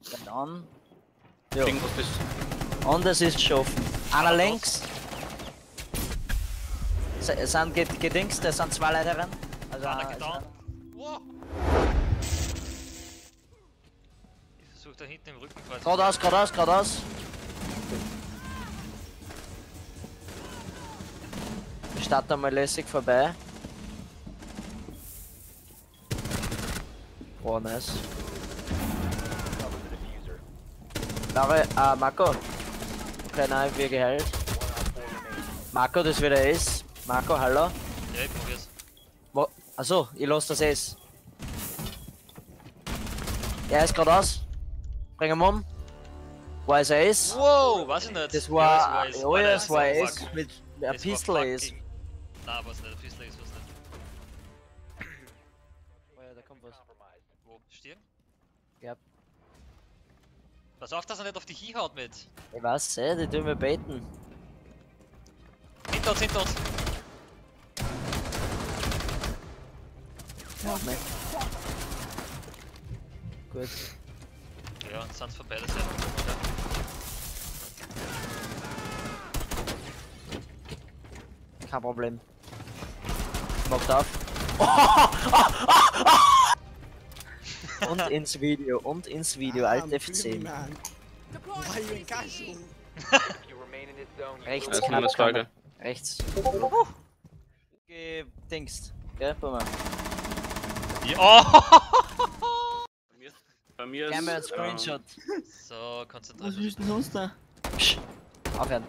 Dann. Ja. Irgendwas bist. Und es ist schon offen. Einer links. Sind gedingst, das sind zwei Leute drin. Also Einer geht down. Wow. Ich versuche da hinten im Rücken quasi. Geradeaus. Ich starte mal lässig vorbei. Oh, nice. Marco. Okay, nein, wir geheilt. Marco, das wieder ist. Marco, hallo. Ja, ich probier's. Achso, ich lasse das S. Er ist geradeaus. Bring ihn um. Wo ist er ist? Wow, weiß ich nicht. Das war. Ja, Oh ja, das war fuck. S mit der Das war Pistole ist. fucking- Nein, was nicht, Pistole ist was nicht. Oh ja, da kommt was. Wo? Stirn? Ja. Pass auf, dass er nicht auf die haut mit. Ich weiß, die tun wir baiten. Hinter uns. Ja, ne. Gut. Ja, und sind von beide Seiten. Kein Problem. Macht auf. Und ins Video, Alt F10. Rechts Das ist knapp eine Frage. Kammer. Rechts. Gedingst. Gell, Bummer. Ja. Oh! Bei mir Gern mal ein ist. Screenshot. So, konzentriert Was ist denn sonst da? Psch. Aufhören.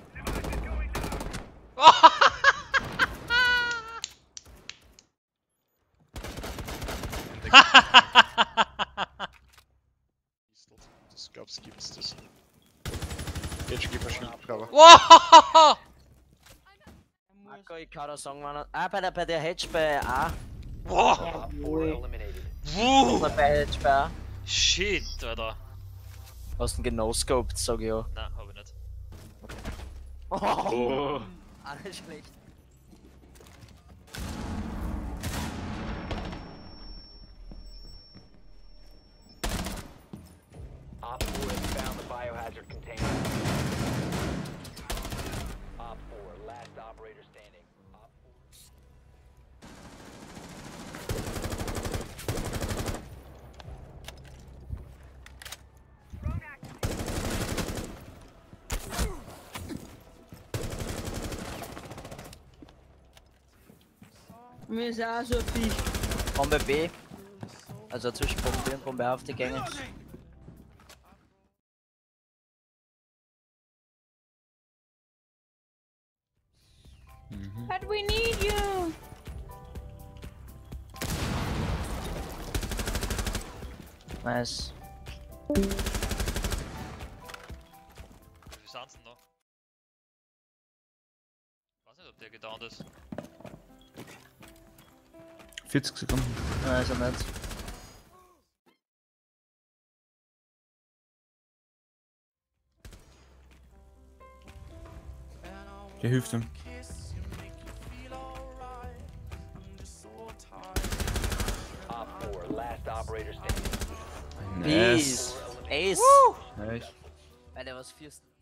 Das gibt's das. Jetzt gib mir Schildcover. Wow! Marco, ich kann da sagen, wann bei der Hedge bei A. Wow! Und bei Hedge bei A. Shit, Alter. Hast du genoscoped, sag ich ja. Nein, hab ich nicht. Oh. Alles schlecht. Op 4 has found the biohazard container. Op 4, last operator standing. Op 4. Mir ist auch so viel. Bombe B. Also zwischen Bombe B und Bombe A auf die Gänge. But we need you. Nice. Wie viel sind's denn noch? Weiß nicht, ob der gedownt ist. 40 Sekunden. Nein, ist er nicht. Der hilft ihm. Op 4, last operator standing. Peace. Ace. Nice. Weil der was fürsten.